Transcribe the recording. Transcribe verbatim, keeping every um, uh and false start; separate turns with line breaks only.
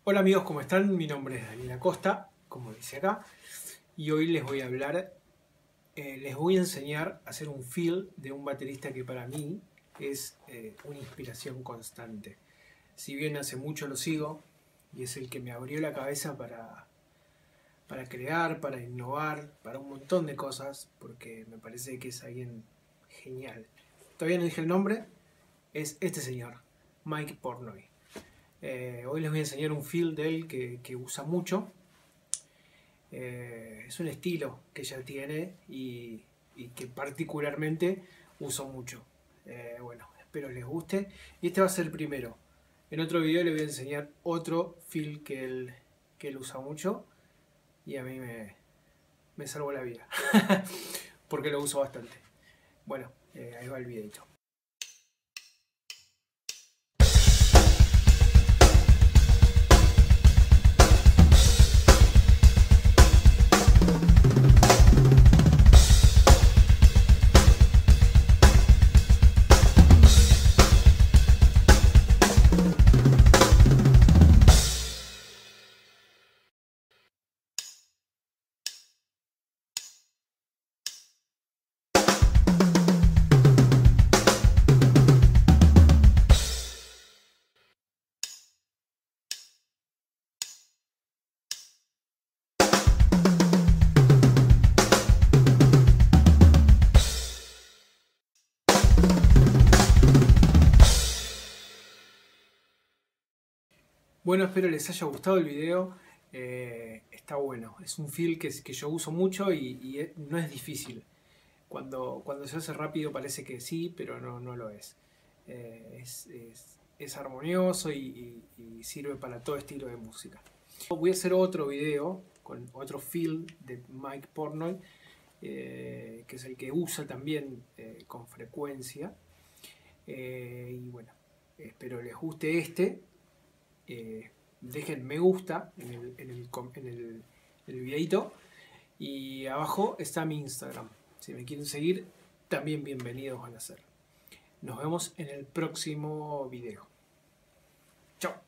Hola amigos, ¿cómo están? Mi nombre es Daniel Acosta, como dice acá, y hoy les voy a hablar, eh, les voy a enseñar a hacer un fill de un baterista que para mí es eh, una inspiración constante. Si bien hace mucho lo sigo, y es el que me abrió la cabeza para, para crear, para innovar, para un montón de cosas, porque me parece que es alguien genial. Todavía no dije el nombre, es este señor, Mike Portnoy. Eh, hoy les voy a enseñar un feel de él que, que usa mucho. Eh, es un estilo que ella tiene y, y que particularmente uso mucho. Eh, bueno, espero les guste. Y este va a ser el primero. En otro video les voy a enseñar otro feel que él, que él usa mucho y a mí me, me salvó la vida. Porque lo uso bastante. Bueno, eh, ahí va el videito. Bueno, espero les haya gustado el video. Eh, está bueno. Es un feel que, que yo uso mucho y, y es- no es difícil. Cuando, cuando se hace rápido parece que sí, pero no, no lo es. Eh, es, es- es armonioso y, y- y sirve para todo estilo de música. Voy a hacer otro video con otro feel de Mike Portnoy, eh, que es el que usa también eh, con frecuencia. Eh, y bueno, espero les guste este. Eh, dejen me gusta en el, en el, en el, en el videito y abajo está mi Instagram. Si me quieren seguir, también bienvenidos van a ser. Nos vemos en el próximo video. Chao.